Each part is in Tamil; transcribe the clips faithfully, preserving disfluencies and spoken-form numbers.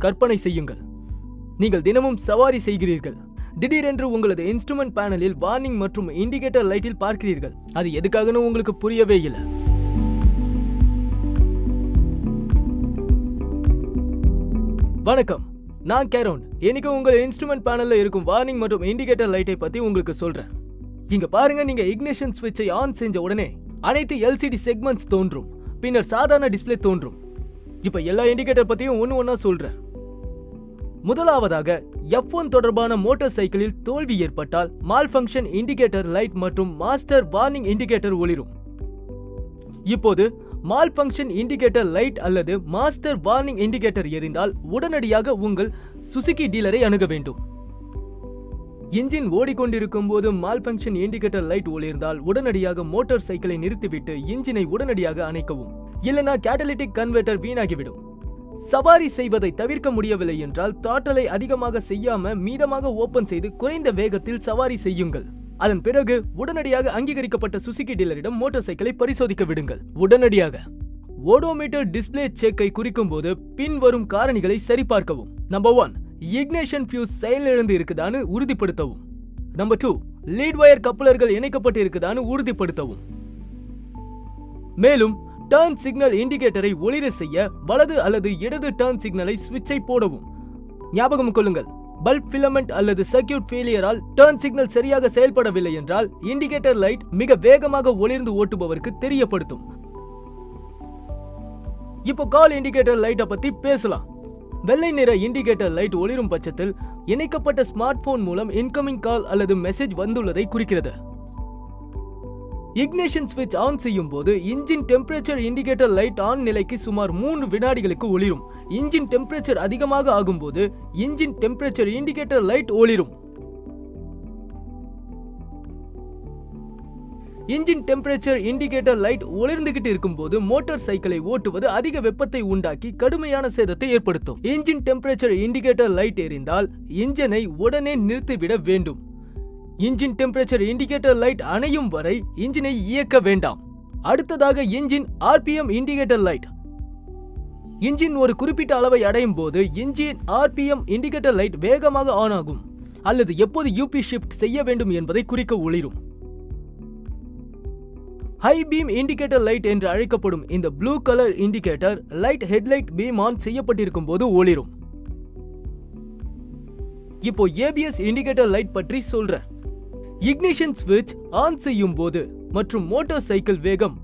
கற்பனை செய்யுங்கள். நீங்கள் தினமும் சவாரி செய்கிறீர்கள். திடீரென்று உங்களது இன்ஸ்ட்ருமெண்ட் பேனலில் வார்னிங் மற்றும் இண்டிகேட்டர் லைட்டில் பார்க்கிறீர்கள். அது எதுக்காகன்னு உங்களுக்கு புரியவே இல்லை. வணக்கம், நான் கேரோன். இன்னைக்கு உங்கள் இன்ஸ்ட்ருமெண்ட் பேனல்ல இருக்கும் வார்னிங் மற்றும் இண்டிகேட்டர் லைட்டை பத்தி உங்களுக்கு சொல்றேன். இங்க பாருங்க, நீங்க இக்னிஷன் ஸ்விட்சை ஆன் செஞ்ச உடனே அனைத்து எல்சிடி செக்மெண்ட்ஸ் தோன்றும். பின்னர் சாதாரண டிஸ்பிளே தோன்றும். இப்ப எல்லா இண்டிகேட்டர் பத்தியும் ஒன்னு ஒன்னா சொல்றேன். முதலாவதாக எஃப் ஒன் தொடர்பான மோட்டார் சைக்கிளில் தோல்வி ஏற்பட்டால் மால்ஃபங்க்ஷன் இண்டிகேட்டர் லைட் மற்றும் மாஸ்டர் வார்னிங் இண்டிகேட்டர் ஒளிரும். இப்போது மால்ஃபங்க்ஷன் இண்டிகேட்டர் லைட் அல்லது மாஸ்டர் வார்னிங் இண்டிகேட்டர் எரிந்தால் உடனடியாக உங்கள் சுசுகி டீலரை அணுக வேண்டும். இன்ஜின் ஓடிக்கொண்டிருக்கும் போது மால்ஃபங்க்ஷன் இண்டிகேட்டர் லைட் ஒளிர்ந்தால் உடனடியாக மோட்டார் சைக்கிளை நிறுத்திவிட்டு இன்ஜினை உடனடியாக அணைக்கவும். இல்லைனா கேட்டலிட்டிக் கன்வெர்ட்டர் வீணாகிவிடும். சவாரி செய்வதை தவிர்க்க முடியவில்லை என்றால் த்ராட்டலை அதிகமாக செய்யாம மீதமாக ஓபன் செய்து குறைந்த வேகத்தில் சவாரி செய்யுங்கள். அதன் பிறகு உடனடியாக அங்கீகரிக்கப்பட்ட சுசுகி டீலரிடம் மோட்டார் சைக்கிளை பரிசோதிக்க விடுங்கள். உடனடியாக ஓடோமீட்டர் டிஸ்பிளே செக்கை குறிக்கும் போது பின்வரும் காரணிகளை சரிபார்க்கவும். நம்பர் ஒன், இக்னிஷன் ஃபியூஸ் செயலிழந்து இருக்குதான்னு உறுதிப்படுத்தவும். நம்பர் டூ, லீட் வயர் கப்ளர்கள் இணைக்கப்பட்டு இருக்குதான்னு உறுதிப்படுத்தவும். மேலும் டர்ன் சிக்னல் இண்டிகேட்டரை ஒளிர செய்ய வலது அல்லது இடது டர்ன் சிக்னலை ஸ்விட்சை போடவும். ஞாபகம் கொள்ளுங்கள், பல்ப் ஃபிலமெண்ட் அல்லது சர்க்யூட் ஃபெயிலியரால் டர்ன் சிக்னல் சரியாக செயல்படவில்லை என்றால் இண்டிகேட்டர் லைட் மிக வேகமாக ஒளிர்ந்து ஓட்டுபவருக்கு தெரியப்படுத்தும். இப்போ கால் இண்டிகேட்டர் லைட்டை பத்தி பேசலாம். வெள்ளை நிற இண்டிகேட்டர் லைட் ஒளிரும் பட்சத்தில் இணைக்கப்பட்ட ஸ்மார்ட் போன் மூலம் இன்கமிங் கால் அல்லது மெசேஜ் வந்துள்ளதை குறிக்கிறது. இக்னிஷன் ஸ்விட்ச் ஆன் செய்யும் போது engine temperature indicator light on நிலைக்கு சுமார் மூன்று வினாடிகளுக்கு ஒளிரும். இன்ஜின் டெம்பரேச்சர் அதிகமாக ஆகும்போது இன்ஜின் டெம்பரேச்சர் இண்டிகேட்டர் லைட் ஒளிரும். இன்ஜின் டெம்பரேச்சர் இண்டிகேட்டர் லைட் ஒளிர்ந்துகிட்டு இருக்கும் போது மோட்டார் சைக்கிளை ஓட்டுவது அதிக வெப்பத்தை உண்டாக்கி கடுமையான சேதத்தை ஏற்படுத்தும். இன்ஜின் டெம்பரேச்சர் இண்டிகேட்டர் லைட் எரிந்தால் இன்ஜினை உடனே நிறுத்திவிட வேண்டும். இன்ஜின் டெம்பரேச்சர் இண்டிகேட்டர் லைட் அணையும் வரை இன்ஜினை இயக்க வேண்டாம். அடுத்ததாக engine RPM indicator light. Engine ஒரு குறிப்பிட்ட அளவை அடையும் போது இன்ஜின் ஆர்பிஎம் இண்டிகேட்டர் லைட் வேகமாக ஆன் ஆகும் அல்லது எப்போது யூபி ஷிஃப்ட் செய்ய வேண்டும் என்பதை குறிக்க ஒளிரும். ஹை பீம் இண்டிகேட்டர் லைட் என்று அழைக்கப்படும் இந்த blue colour indicator light headlight beam on செய்யப்பட்டிருக்கும் போது ஒளிரும். இப்போ ஏபிஎஸ் இண்டிகேட்டர் லைட் பற்றி சொல்றேன். இக்னிஷன் ஸ்விட்ச் ஆன் செய்யும் போது மற்றும் மோட்டார் சைக்கிள் வேகம்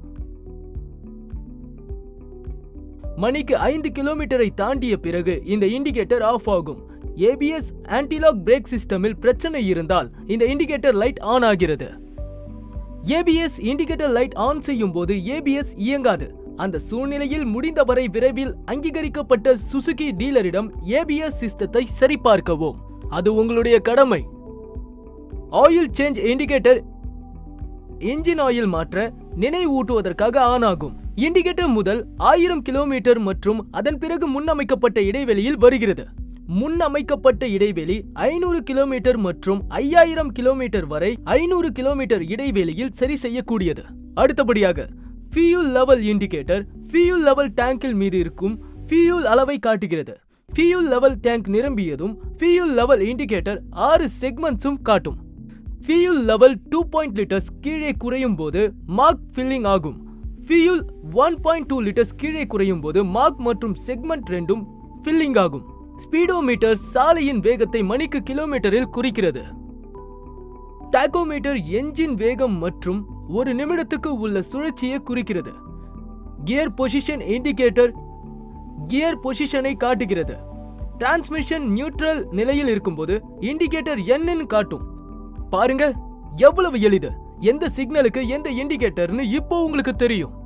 மணிக்கு ஐந்து கிலோமீட்டரை தாண்டிய பிறகு இந்த இண்டிகேட்டர் ஆஃப் ஆகும். ஏபிஎஸ் ஆன்டிலாக் பிரேக் சிஸ்டமில் பிரச்சனை இருந்தால் இந்த இண்டிகேட்டர் லைட் ஆன் ஆகிறது. ஏபிஎஸ் இண்டிகேட்டர் லைட் ஆன் செய்யும் போது ஏபிஎஸ் இயங்காது. அந்த சூழ்நிலையில் முடிந்தவரை விரைவில் அங்கீகரிக்கப்பட்ட சுசுகி டீலரிடம் ஏபிஎஸ் சிஸ்டத்தை சரிபார்க்கவும். அது உங்களுடைய கடமை. Oil change indicator engine oil மாற்ற நினைவூட்டுவதற்காக ஆன் ஆகும். இண்டிகேட்டர் முதல் ஆயிரம் கிலோமீட்டர் மற்றும் அதன் பிறகு முன்னமைக்கப்பட்ட இடைவெளியில் வருகிறது. முன்னமைக்கப்பட்ட இடைவெளி ஐநூறு கிலோமீட்டர் மற்றும் ஐயாயிரம் கிலோமீட்டர் வரை ஐநூறு கிலோமீட்டர் இடைவெளியில் சரி செய்யக்கூடியது. அடுத்தபடியாக fuel level indicator fuel level டேங்கில் மீது இருக்கும் ஃபியூல் அளவை காட்டுகிறது. ஃபியூல் லெவல் டேங்க் நிரம்பியதும் ஃபியூல் லெவல் இண்டிகேட்டர் ஆறு செக்மெண்ட்ஸும் காட்டும். Fuel level two point litres கீழே குறையும் போது மார்க் ஃபில்லிங் ஆகும். Fuel one point two litres கீழே குறையும் போது மார்க் மற்றும் செக்மெண்ட் ரெண்டும் ஃபில்லிங் ஆகும். ஸ்பீடோமீட்டர் சாலையின் வேகத்தை மணிக்கு கிலோமீட்டரில் குறிக்கிறது. டாகோமீட்டர் என்ஜின் வேகம் மற்றும் ஒரு நிமிடத்துக்கு உள்ள சுழற்சியை குறிக்கிறது. கியர் பொசிஷன் இண்டிகேட்டர் கியர் பொசிஷனை காட்டுகிறது. டிரான்ஸ்மிஷன் நியூட்ரல் நிலையில் இருக்கும்போது இண்டிகேட்டர் என்னன்னு காட்டும். பாருங்க எவ்வளவு எளிது. எந்த சிக்னலுக்கு எந்த இண்டிகேட்டர்னு இப்போ உங்களுக்கு தெரியும்.